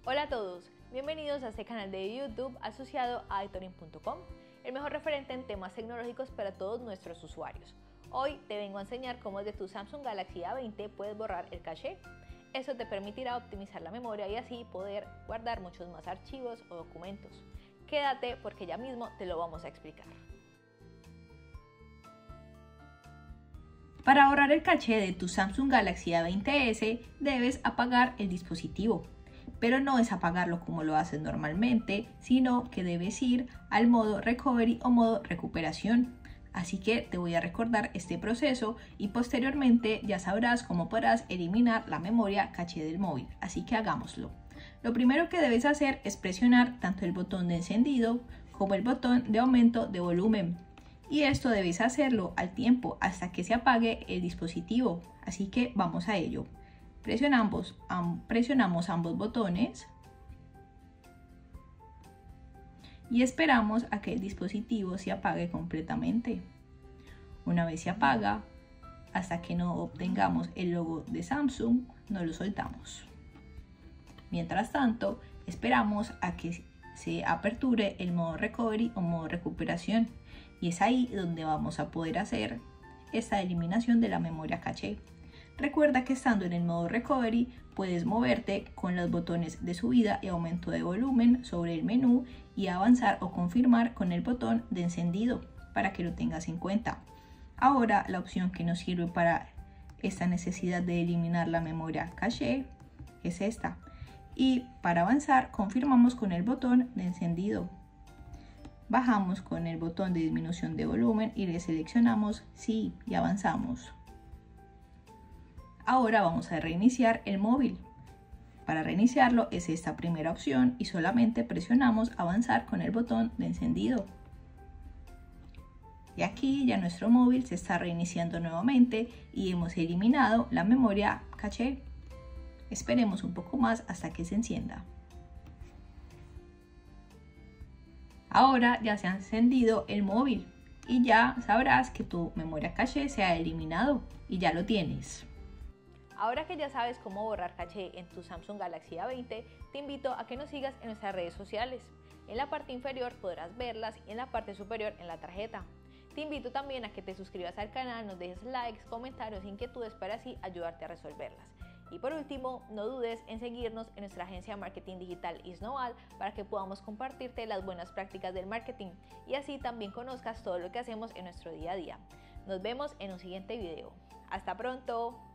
Hola a todos, bienvenidos a este canal de YouTube asociado a iTuring.com, el mejor referente en temas tecnológicos para todos nuestros usuarios. Hoy te vengo a enseñar cómo desde tu Samsung Galaxy A20 puedes borrar el caché. Eso te permitirá optimizar la memoria y así poder guardar muchos más archivos o documentos. Quédate porque ya mismo te lo vamos a explicar. Para borrar el caché de tu Samsung Galaxy A20s debes apagar el dispositivo. Pero no es apagarlo como lo haces normalmente, sino que debes ir al modo recovery o modo recuperación. Así que te voy a recordar este proceso y posteriormente ya sabrás cómo podrás eliminar la memoria caché del móvil. Así que hagámoslo. Lo primero que debes hacer es presionar tanto el botón de encendido como el botón de aumento de volumen. Y esto debes hacerlo al tiempo hasta que se apague el dispositivo. Así que vamos a ello. Presionamos ambos botones y esperamos a que el dispositivo se apague completamente. Una vez se apaga, hasta que no obtengamos el logo de Samsung, no lo soltamos. Mientras tanto, esperamos a que se aperture el modo recovery o modo recuperación y es ahí donde vamos a poder hacer esta eliminación de la memoria caché. Recuerda que estando en el modo recovery puedes moverte con los botones de subida y aumento de volumen sobre el menú y avanzar o confirmar con el botón de encendido para que lo tengas en cuenta. Ahora la opción que nos sirve para esta necesidad de eliminar la memoria caché es esta. Y para avanzar confirmamos con el botón de encendido. Bajamos con el botón de disminución de volumen y le seleccionamos sí y avanzamos. Ahora vamos a reiniciar el móvil. Para reiniciarlo es esta primera opción y solamente presionamos avanzar con el botón de encendido. Y aquí ya nuestro móvil se está reiniciando nuevamente y hemos eliminado la memoria caché. Esperemos un poco más hasta que se encienda. Ahora ya se ha encendido el móvil y ya sabrás que tu memoria caché se ha eliminado y ya lo tienes. Ahora que ya sabes cómo borrar caché en tu Samsung Galaxy A20, te invito a que nos sigas en nuestras redes sociales. En la parte inferior podrás verlas y en la parte superior en la tarjeta. Te invito también a que te suscribas al canal, nos dejes likes, comentarios e inquietudes para así ayudarte a resolverlas. Y por último, no dudes en seguirnos en nuestra agencia de marketing digital Isnoval para que podamos compartirte las buenas prácticas del marketing y así también conozcas todo lo que hacemos en nuestro día a día. Nos vemos en un siguiente video. ¡Hasta pronto!